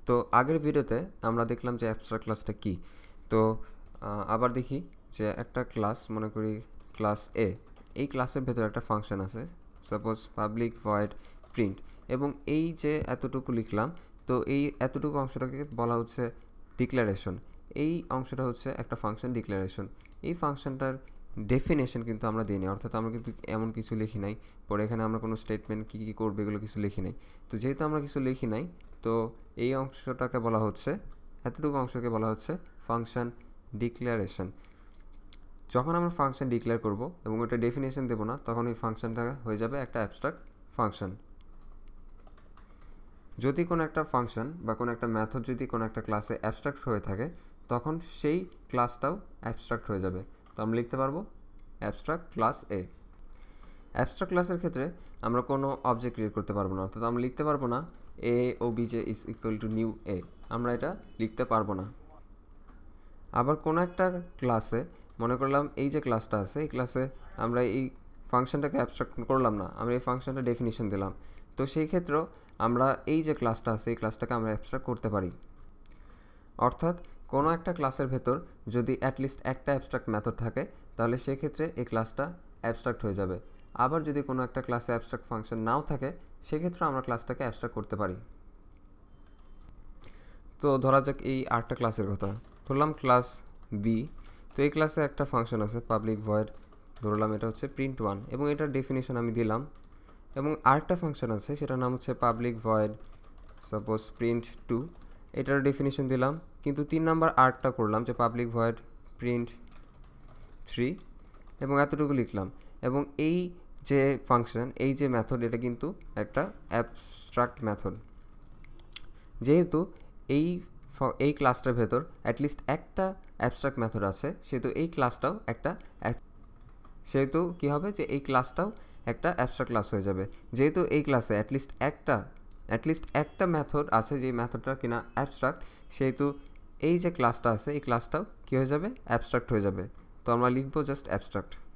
তো আগের ভিডিওতে আমরা দেখলাম যে অ্যাবস্ট্রাক্ট ক্লাসটা কি। তো আবার দেখি যে একটা ক্লাস, মনে করি ক্লাস এ, এই ক্লাসের ভেতরে একটা ফাংশন আছে, সাপোজ পাবলিক ভয়েড প্রিন্ট, এবং এই যে এতটুকু লিখলাম, তো এই এতটুকু অংশটাকে বলা হচ্ছে ডিক্লারেশন। এই অংশটা হচ্ছে একটা ফাংশন ডিক্লারেশন। এই ফাংশনটার ডেফিনেশন কিন্তু আমরা দিইনি, অর্থাৎ আমরা কিন্তু এমন কিছু লিখি নাই, পরে এখানে আমরা কোনো স্টেটমেন্ট কী কী করবে এগুলো কিছু লিখি নাই। তো যেহেতু আমরা কিছু লিখি নাই, তো এই অংশটাকে বলা হচ্ছে, এতটুকু অংশকে বলা হচ্ছে ফাংশন ডিক্লারেশন। যখন আমরা ফাংশন ডিক্লেয়ার করব এবং ওটা ডেফিনেশন দেব না, তখন ওই ফাংশনটা হয়ে যাবে একটা অ্যাবস্ট্রাক্ট ফাংশন। যদি কোনো একটা ফাংশন বা কোনো একটা মেথড যদি কোনো একটা ক্লাসে অ্যাবস্ট্রাক্ট হয়ে থাকে, তখন সেই ক্লাসটাও অ্যাবস্ট্রাক্ট হয়ে যাবে। তো আমরা লিখতে পারবো অ্যাবস্ট্রাক্ট ক্লাস এ। অ্যাবস্ট্রাক্ট ক্লাসের ক্ষেত্রে আমরা কোনো অবজেক্ট ক্রিয়েট করতে পারবো না, অর্থাৎ আমরা লিখতে পারবো না A obj is equal to new A, আমরা এটা লিখতে পারবো না। আবার কোনো একটা ক্লাসে, মনে করলাম এই যে ক্লাসটা আছে, এই ক্লাসে আমরা এই ফাংশনটাকে অ্যাবস্ট্রাক্ট করলাম না, আমরা এই ফাংশনটা ডেফিনিশন দিলাম, তো সেই ক্ষেত্রেও আমরা এই যে ক্লাসটা আছে এই ক্লাসটাকে আমরা অ্যাবস্ট্রাক্ট করতে পারি। অর্থাৎ কোনো একটা ক্লাসের ভেতর যদি অ্যাটলিস্ট একটা অ্যাবস্ট্রাক্ট মেথড থাকে, তাহলে সেক্ষেত্রে এই ক্লাসটা অ্যাবস্ট্রাক্ট হয়ে যাবে। আবার যদি কোনো একটা ক্লাসে অ্যাবস্ট্রাক্ট ফাংশন নাও থাকে, সেক্ষেত্রে আমরা ক্লাসটাকে অ্যাবস্ট্রাক্ট করতে পারি। তো ধরা যাক এই আরেকটা ক্লাসের কথা, ধরলাম ক্লাস বি। তো এই ক্লাসে একটা ফাংশন আছে পাবলিক ভয়েড, ধরলাম এটা হচ্ছে প্রিন্ট 1, এবং এটার ডেফিনিশন আমি দিলাম। এবং আরেকটা ফাংশন আছে, সেটার নাম হচ্ছে পাবলিক ভয়েড সাপোজ প্রিন্ট 2, এটার ডেফিনিশন দিলাম। কিন্তু 3 নাম্বার আরেকটা করলাম যে পাবলিক ভয়েড প্রিন্ট 3, এবং এতটুকু লিখলাম। এবং এই যে ফাংশন, এই যে মেথড, এটা কিন্তু একটা অ্যাবস্ট্রাক্ট মেথড। যেহেতু এই ক্লাসটার ভেতর অ্যাটলিস্ট একটা অ্যাবস্ট্রাক্ট মেথড আছে, সেহেতু এই ক্লাসটাও সেহেতু কী হবে যে এই ক্লাসটাও একটা অ্যাবস্ট্রাক্ট ক্লাস হয়ে যাবে। যেহেতু এই ক্লাসে অ্যাটলিস্ট একটা মেথড আছে, যে মেথডটা কিনা অ্যাবস্ট্রাক্ট, সেহেতু এই যে ক্লাসটা আছে এই ক্লাসটাও কী হয়ে যাবে, অ্যাবস্ট্রাক্ট হয়ে যাবে। তো আমরা লিখবো জাস্ট অ্যাবস্ট্রাক্ট।